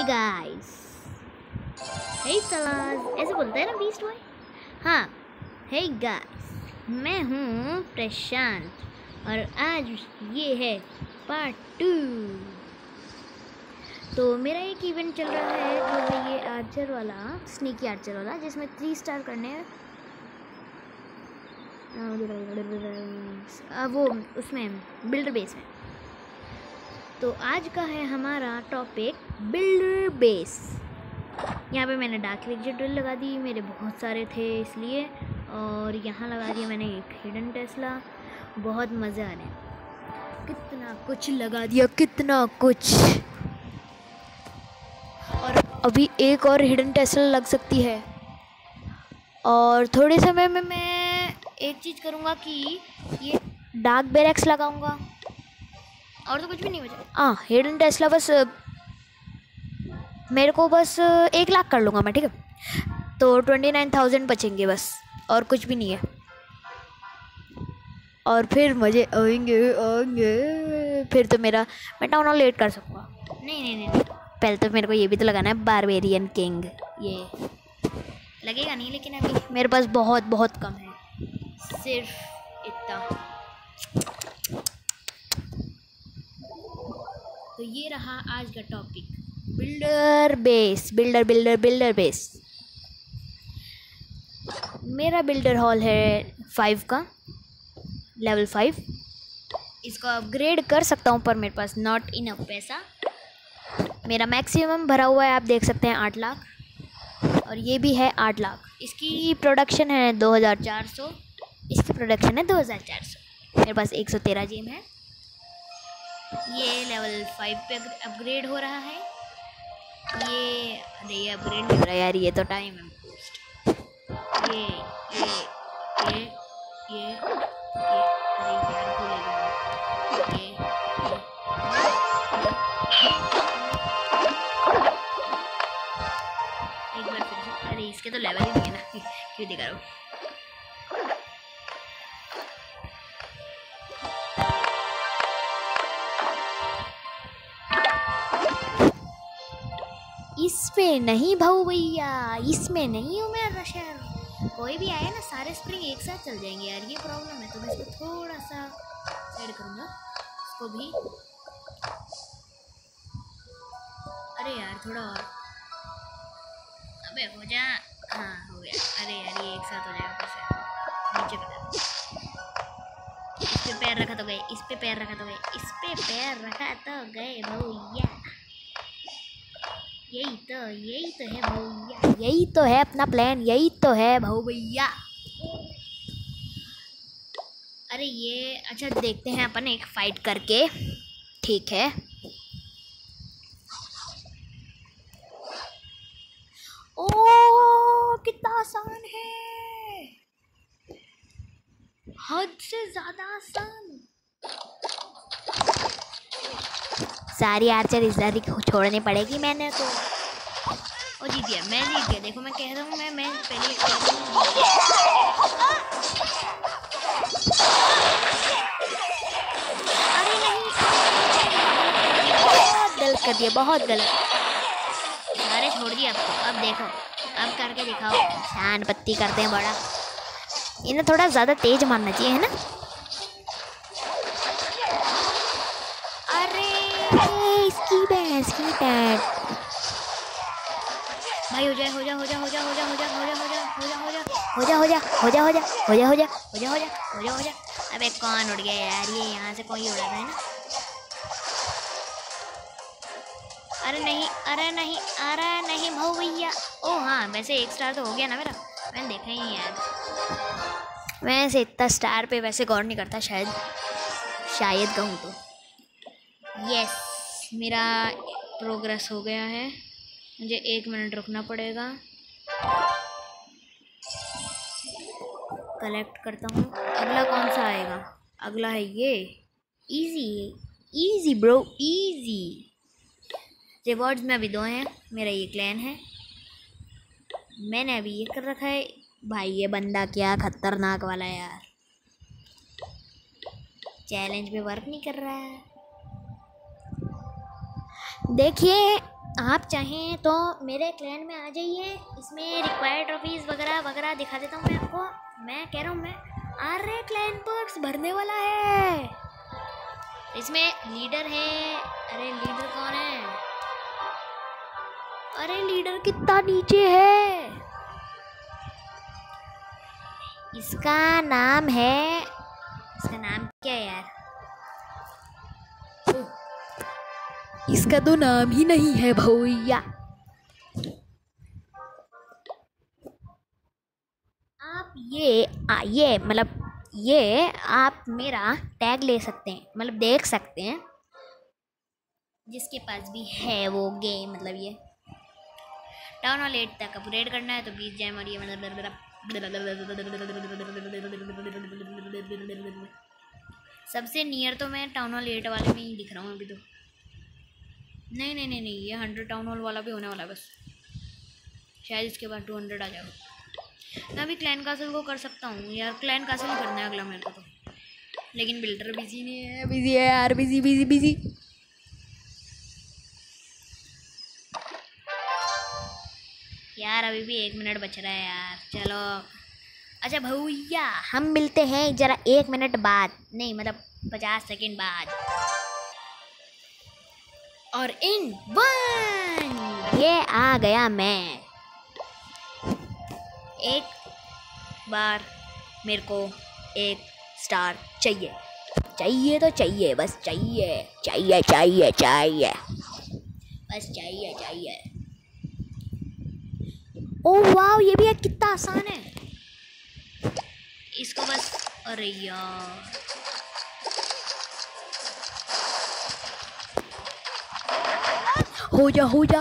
Guys, हे सलाज ऐसे बोलते हैं ना बीस्ट बॉय। हाँ, हे गाइस, मैं हूँ प्रशांत और आज ये है पार्ट 2। तो मेरा एक इवेंट चल रहा है जो है ये आर्चर वाला, स्नीकी आर्चर वाला, जिसमें 3 स्टार करने हैं। वो उसमें बिल्डर बेस में। तो आज का है हमारा टॉपिक बिल्डर बेस। यहाँ पे मैंने डार्क एलिक्सर ड्रिल लगा दी, मेरे बहुत सारे थे इसलिए, और यहाँ लगा दिया मैंने एक हिडन टेस्ला। बहुत मज़े आ रहे हैं, कितना कुछ लगा दिया, कितना कुछ। और अभी एक और हिडन टेस्ला लग सकती है। और थोड़े समय में मैं एक चीज़ करूँगा कि ये डार्क बैरक्स लगाऊंगा, और तो कुछ भी नहीं बचा। हाँ, हिडन टेस्ला बस मेरे को बस 1 लाख कर लूँगा मैं, ठीक है। तो 29,000 बचेंगे बस, और कुछ भी नहीं है। और फिर मज़े आएंगे फिर तो मैं टाउन हॉल लेट कर सकूँगा। नहीं, पहले तो मेरे को ये भी तो लगाना है, बारबेरियन किंग। ये लगेगा नहीं, लेकिन अभी मेरे पास बहुत कम है, सिर्फ इतना। तो ये रहा आज का टॉपिक, बिल्डर बेस। मेरा बिल्डर हॉल है 5 का, लेवल 5। इसको अपग्रेड कर सकता हूँ पर मेरे पास नॉट इनफ पैसा। मेरा मैक्सिमम भरा हुआ है, आप देख सकते हैं 8 लाख, और ये भी है 8 लाख। इसकी प्रोडक्शन है 2400, इसकी प्रोडक्शन है 2400। मेरे पास 113 जेम है। ये लेवल 5 पे अपग्रेड हो रहा है। ये अपग्रेड नहीं हो रहा यार, ये तो टाइम है बूस्ट। ये अरे यार को ले गया ये। एक बार फिर से, अरे इसके तो लेवल ही नहीं है ना, क्यों दिखा रहा हूँ। इसमें नहीं भाऊ भैया, इसमें नहीं हूँ मैं रशर। कोई भी आए ना, सारे स्प्रिंग एक साथ चल जाएंगे यार, ये प्रॉब्लम है। तो मैं इसको थोड़ा सा साइड करूँगा, इसको भी। अरे यार थोड़ा और, अबे हो जा। हाँ हो गया। अरे यार ये एक साथ हो जाएगा, फिर नीचे कर। इस पे पैर रखा तो गए, इस पे पैर रखा तो गए, इस पे पैर रखा तो गए भैया। यही तो है भैया, यही तो है अपना प्लान, यही तो है भाऊ भैया। अरे ये अच्छा, देखते हैं अपन एक फाइट करके, ठीक है। ओ कितना आसान है, हद से ज़्यादा आसान। सारी आर्चर इस दादी को छोड़नी पड़ेगी मैंने तो। ओ जीत गया, मैं जीत गया। देखो मैं कह रहा हूँ, मैं पहले अरे नहीं, बहुत गलत कर दिया, बहुत गलत। सारे छोड़ दिए आपको। अब देखो, अब करके दिखाओ। शान पत्ती करते हैं बड़ा, इन्हें थोड़ा ज़्यादा तेज मारना चाहिए, है ना। इसकी भैंस की टैट भाई, हो जा। अबे कौन उड़ गया यार, ये यहाँ से कोई उड़ा था, है ना। अरे नहीं भाऊ भैया। ओ हाँ, वैसे 1 स्टार तो हो गया ना मेरा, मैंने देखा ही नहीं यार। वैसे इतना स्टार पे वैसे गौर नहीं करता, शायद कहूँ तो। यस, मेरा प्रोग्रेस हो गया है। मुझे 1 मिनट रुकना पड़ेगा, कलेक्ट करता हूँ। अगला कौन सा आएगा? अगला है ये, इजी ब्रो, इजी। रिवॉर्ड्स में अभी 2 हैं। मेरा ये क्लैन है, मैंने अभी ये कर रखा है। भाई ये बंदा क्या खतरनाक वाला है यार, चैलेंज पे वर्क नहीं कर रहा है। देखिए आप चाहें तो मेरे क्लैन में आ जाइए। इसमें रिक्वायर्ड ट्रॉफीज वगैरह वगैरह दिखा देता हूँ मैं आपको। मैं कह रहा हूँ मैं अरे क्लैन पर्क्स भरने वाला है। इसमें लीडर है। अरे लीडर कौन है? अरे लीडर कितना नीचे है। इसका नाम क्या है यार? इसका तो नाम ही नहीं है भैया। आप ये मतलब ये आप मेरा टैग ले सकते हैं, मतलब देख सकते हैं। जिसके पास भी है वो गेम, मतलब ये टाउन हॉल 8 तक अपग्रेड करना है तो 20 जैम। और ये मतलब सबसे नियर तो मैं टाउन हॉल 8 वाले में ही दिख रहा हूँ अभी तो। नहीं, ये 100 टाउन हॉल वाला भी होने वाला है बस। शायद इसके बाद 200 आ जाएगा। मैं अभी क्लैन कासल को कर सकता हूँ यार। क्लैन कासल ही करना है अगला मेरे को तो। लेकिन बिल्डर बिजी नहीं है। बिजी है यार, बिजी। यार अभी भी 1 मिनट बच रहा है यार। चलो अच्छा भैया, हम मिलते हैं जरा 1 मिनट बाद, नहीं मतलब 50 सेकंड बाद। और इन 1 ये आ गया मैं। एक बार मेरे को 1 स्टार चाहिए तो चाहिए, बस चाहिए बस चाहिए। ओह वाह, ये भी कितना आसान है। इसको बस, अरे यार हो जा।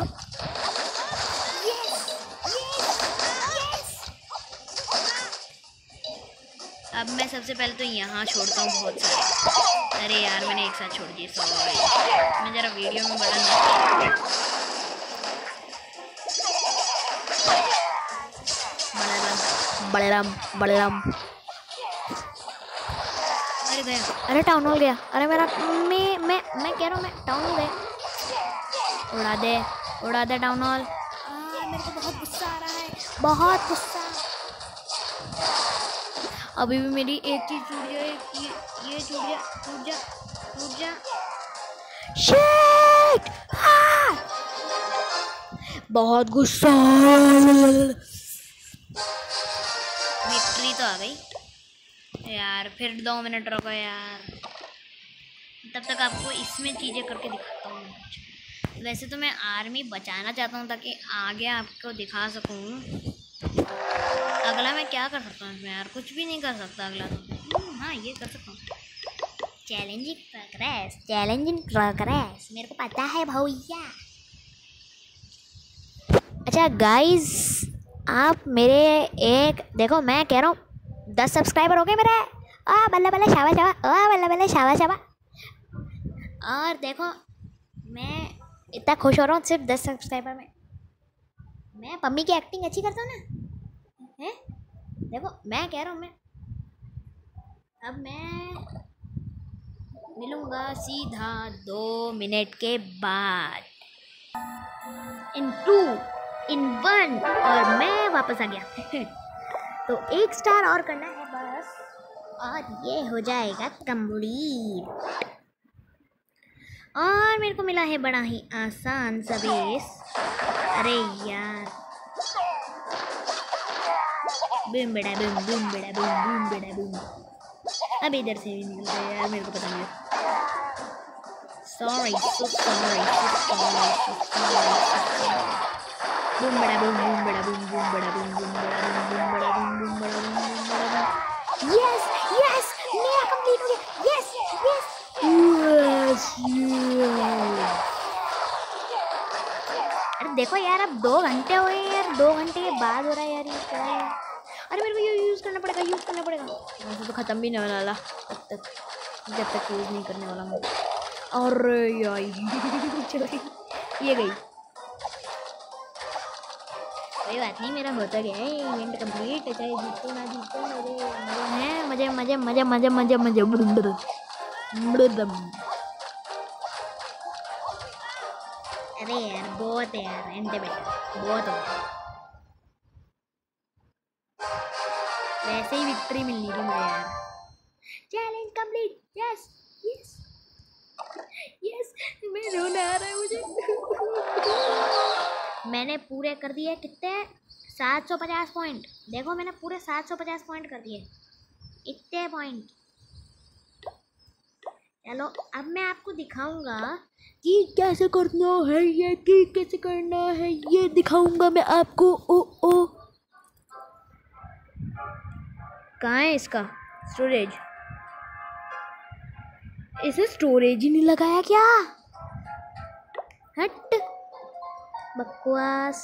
अब मैं सबसे पहले तो यहाँ छोड़ता हूँ बहुत सारे। अरे यार मैंने एक साथ छोड़ दिए, सॉरी। मैं जरा वीडियो में बड़राम। अरे गया, अरे टाउन हॉल गया। अरे मेरा मैं कह रहा हूँ मैं टाउन हॉल गया। उड़ा दे टाउन हॉल। मेरे को बहुत गुस्सा आ रहा है, बहुत गुस्सा। अभी भी मेरी एक चीज छूट जाए, ये टूट जा। शिट! बहुत गुस्सा। विक्ट्री तो आ गई यार। फिर 2 मिनट रुको यार, तब तक आपको इसमें चीज़ें करके दिखाता हूँ। वैसे तो मैं आर्मी बचाना चाहता हूँ ताकि आगे आपको दिखा सकूँ। अगला मैं क्या कर सकता हूँ इसमें यार? कुछ भी नहीं कर सकता अगला तो। हाँ ये कर सकता हूँ। चैलेंजिंग प्रोग्रेस मेरे को पता है भैया। अच्छा गाइस, आप मेरे एक देखो, मैं कह रहा हूँ 10 सब्सक्राइबर हो गए मेरे। बल्ला शाबाश। और देखो मैं इतना खुश हो रहा हूँ सिर्फ 10 सब्सक्राइबर में। मैं पम्मी की एक्टिंग अच्छी करता हूँ ना, है? देखो मैं कह रहा हूँ अब मैं मिलूँगा सीधा 2 मिनट के बाद। इन 2 इन 1 और मैं वापस आ गया। तो 1 स्टार और करना है बस, और ये हो जाएगा कंप्लीट। और मेरे को मिला है बड़ा ही आसान सा बेस। अरे यार बूम बड़ा बूम। अब इधर से भी निकल गया यार, मेरे को पता नहीं। सॉरी बूम बड़ा बूम। यस मेरा कंप्लीट हो गया। यस अरे देखो यार, अब 2 घंटे हो गए यार। 2 घंटे के बाद हो रहा है यार ये क्या है? अरे मेरे को ये यूज़ करना पड़ेगा। वैसे तो ख़त्म भी नहीं होने वाला जब तक यूज़ नहीं करने वाला मैं। और यार ये गई। कोई बात नहीं, मेरा होता गया है इवेंट कंप्लीट। चाहे जीतो ना जीतो, मजे। अरे यार बहुत है यार, एंटे बेटा बहुत हो गया। वैसे ही विक्ट्री मिलनी थी मुझे यार। Challenge complete. Yes yes yes, मैं रोना आ रहा है मुझे। मैंने पूरे कर दिए कितने, 750 पॉइंट। देखो मैंने पूरे 750 पॉइंट कर दिए, इतने पॉइंट। चलो अब मैं आपको दिखाऊंगा कि कैसे करना है ये, कि कैसे करना है ये दिखाऊंगा मैं आपको। ओ ओ कहाँ है इसका स्टोरेज? इसे स्टोरेज ही नहीं लगाया क्या? हट बकवास,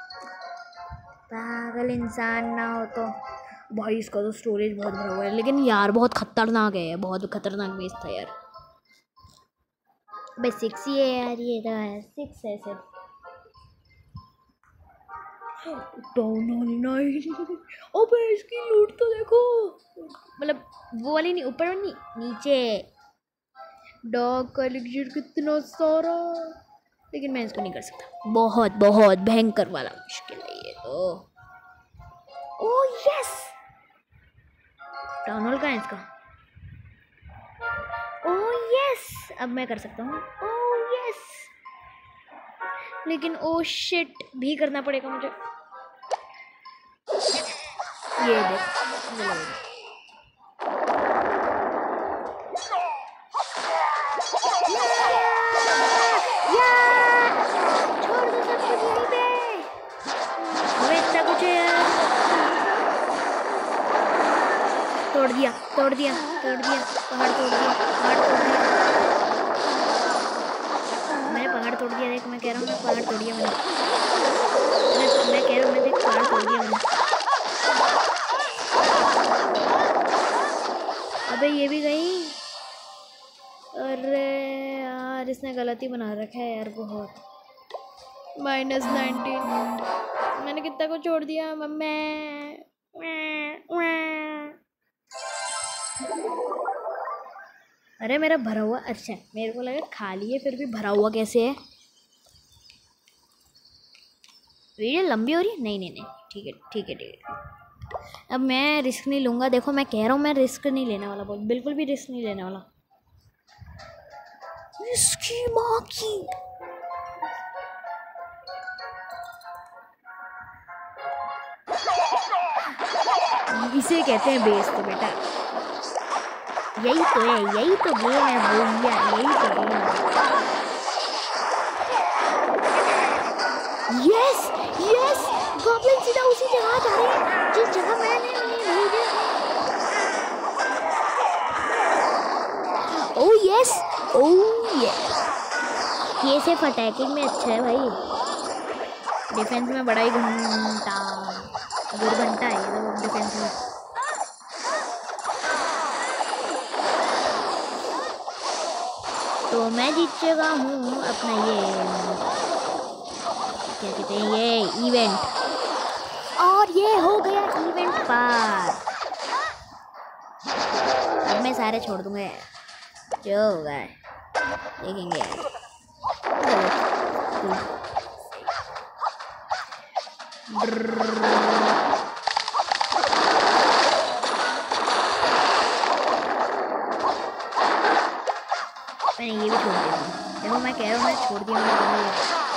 पागल इंसान ना हो तो। भाई इसका तो स्टोरेज बहुत भरा हुआ है, लेकिन यार बहुत खतरनाक है, बहुत खतरनाक बेस था यार। भाई 6 ही है यार, ये तो है 6 है सिर्फ। Town hall 9। अबे इसकी लूट तो देखो, मतलब वो वाली नहीं, ऊपर नहीं नीचे। डॉग का एलिक्सिर कितना सारा, लेकिन मैं इसको नहीं कर सकता, बहुत बहुत भयंकर वाला मुश्किल है ये तो। ओह यस, टाउन हॉल का है इसका। ओह यस, अब मैं कर सकता हूँ। ओह यस, लेकिन ओह शिट भी करना पड़ेगा मुझे। ये देख तोड़ दिया तोड़ दिया तोड़ दिया, पहाड़ तोड़ दिया, पहाड़ तोड़ दिया मैंने, पहाड़ तोड़ दिया। देख मैं कह रहा हूँ, पहाड़ तोड़ दिया मैंने, मैं कह रहा हूँ, मैं देख पहाड़ तोड़ दिया मैंने। अबे ये भी गई। अरे यार इसने गलती बना रखा है यार बहुत। -19 मैंने कितना को छोड़ दिया मम्मी। अरे मेरा भरा हुआ, अच्छा मेरे को लगा खाली है, फिर भी भरा हुआ कैसे है? वीडियो लंबी हो रही है? नहीं नहीं नहीं, ठीक है ठीक है ठीक है। अब मैं रिस्क नहीं लूँगा। देखो मैं कह रहा हूँ, मैं रिस्क नहीं लेने वाला, बिल्कुल भी रिस्क नहीं लेने वाला। इसकी माँ की, इसे कहते हैं बेस तो बेटा, यही तो है, यही तो गेम है भैया, यही तो गेम है। यस यस, गॉब्लिन सीधा उसी जगह जा रहे हैं जिस जगह मैंने उन्हें भेजा। ओह यस, ओह यस, ये सिर्फ अटैकिंग में अच्छा है भाई, डिफेंस में बड़ा ही घंटा घंटा है ये तो डिफेंस में। तो मैं जीत चुका हूँ अपना ये क्या कहते हैं, ये इवेंट, और ये हो गया इवेंट पार। अब मैं सारे छोड़ दूंगा, जो होगा देखेंगे यार। मैंने ये भी छोड़ दिया, देखो मैं कह रहा हूँ, मैं छोड़ दिया मैंने।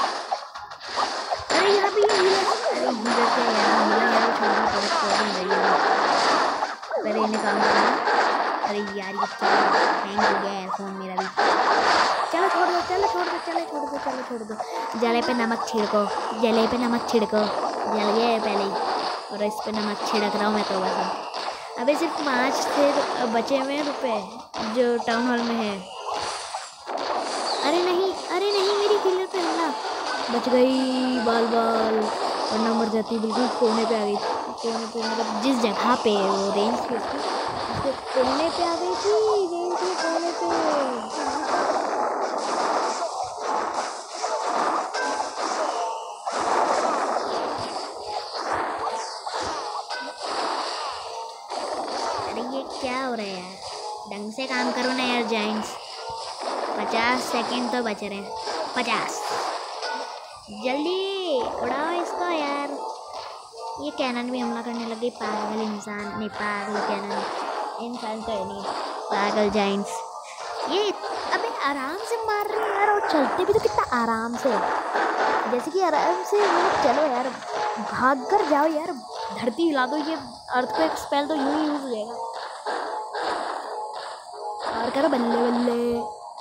अरे यहाँ पे ये हीलर, अरे हीलर क्या यार, हीलर यार छोड़ना बहुत प्रॉब्लम है यार, पहले इन्हें काम करना। अरे यार ये हैंग हो गया है फ़ोन मेरा भी। चलो छोड़ दो, चलो छोड़ दो, चलो छोड़ दो, चलो छोड़ दो। जले पे नमक छिड़को, जले पे नमक छिड़को, जल गया है पहले ही, और इस पे नमक छिड़क रहा हूँ मैं तो बस। अभी सिर्फ 5 से बचे हुए रुपए जो टाउन हॉल में है। अरे नहीं मेरी हीलर पे हमला, बच गई बाल बाल, वरना मर जाती। बिल्कुल कोने पे आ गई, कोने पे मतलब जिस जगह पे वो रेंज थी उसके कोने पे आ गई थी, रेंज के कोने पे। अरे ये क्या हो रहा है यार, ढंग से काम करो ना यार जाइंट्स। 50 सेकेंड तो बच रहे हैं, 50। जल्दी उड़ाओ इसको यार। ये कैनन भी हमला करने लगे। पागल इंसान, नहीं पागल कैनन, इंसान तो है नहीं, पागल जाइंट्स। ये अबे आराम से मार रहे हैं यार, और चलते भी तो कितना आराम से, जैसे कि आराम से मतलब चलो यार, भाग कर जाओ यार, धरती हिला दो। ये अर्थक्वेक स्पेल तो यूं ही यूज हो जाएगा। और करो बल्ले बल्ले।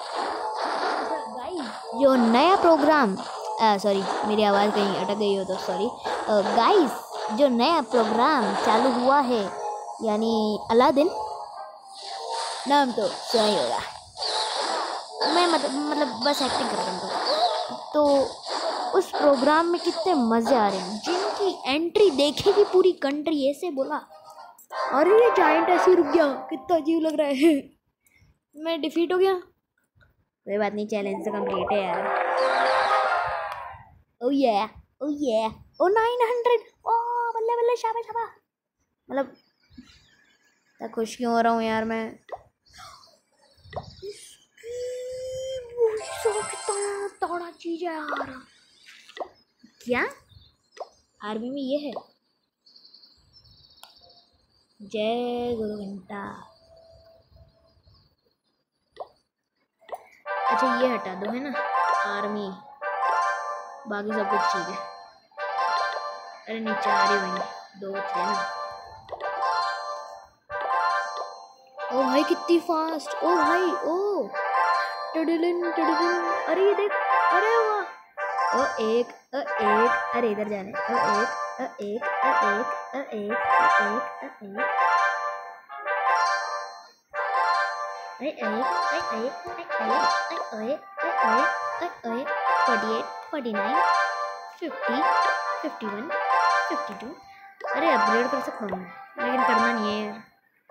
गाइस जो नया प्रोग्राम, सॉरी मेरी आवाज़ कहीं अटक गई हो तो सॉरी। गाइस जो नया प्रोग्राम चालू हुआ है, यानी अलादीन, नाम तो सही होगा, मैं मतलब बस एक्टिंग कर रहा हूँ। तो उस प्रोग्राम में कितने मज़े आ रहे हैं, जिनकी एंट्री देखेगी पूरी कंट्री। ऐसे बोला, अरे ये जाइंट ऐसे रुक गया, कितना अजीब लग रहा है। मैं डिफीट हो गया, कोई बात नहीं, चैलेंज तो कंप्लीट है यार। ओ ये ओ 900, ओ बल्ले बल्ले, शाबाश शाबाश। मतलब इतना खुश क्यों हो रहा हूँ यार मैं। कितना तगड़ा चीज है यार। क्या आर्मी में ये है? जय गुरु घंटा। अच्छा ये हटा दो, है ना, आर्मी, बाकी सब कुछ ठीक है। अरे नहीं, 4 ही होंगे, 2 थे ना। ओ भाई कितनी फास्ट, ओ भाई, ओ टडलिन टडलिन, अरे ये देख, अरे वाह, ओ एक, अरे इधर जाने, ओ एक, अरे 48, 49, 50, 51, 52। अरे अपग्रेड कर सकता हूँ लेकिन करना नहीं है यार।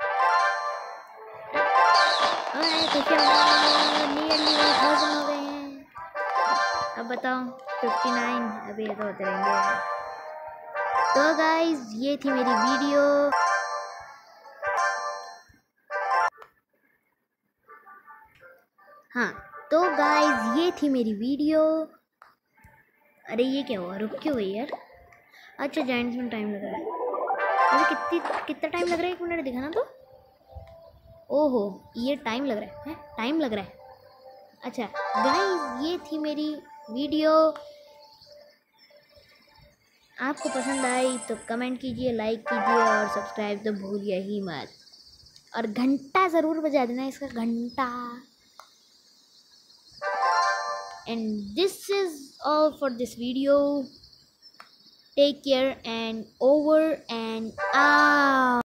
नियरली 1000 हो गए हैं। अब बताओ 59, अभी ये तो होते रहेंगे। तो गाइज ये थी मेरी वीडियो। हाँ तो गाइज ये थी मेरी वीडियो। अरे ये क्या हुआ, रुक क्यों गई यार। अच्छा जाइंट्स में टाइम लग रहा है, मुझे कितना टाइम लग रहा है, 1 मिनट दिखाना तो। ओहो ये टाइम लग रहा है, टाइम लग रहा है। अच्छा गाइस ये थी मेरी वीडियो। आपको पसंद आई तो कमेंट कीजिए, लाइक कीजिए और सब्सक्राइब तो भूलिए ही मत। और घंटा ज़रूर बजा देना, इसका घंटा। And this is all for this video. Take care and over and out.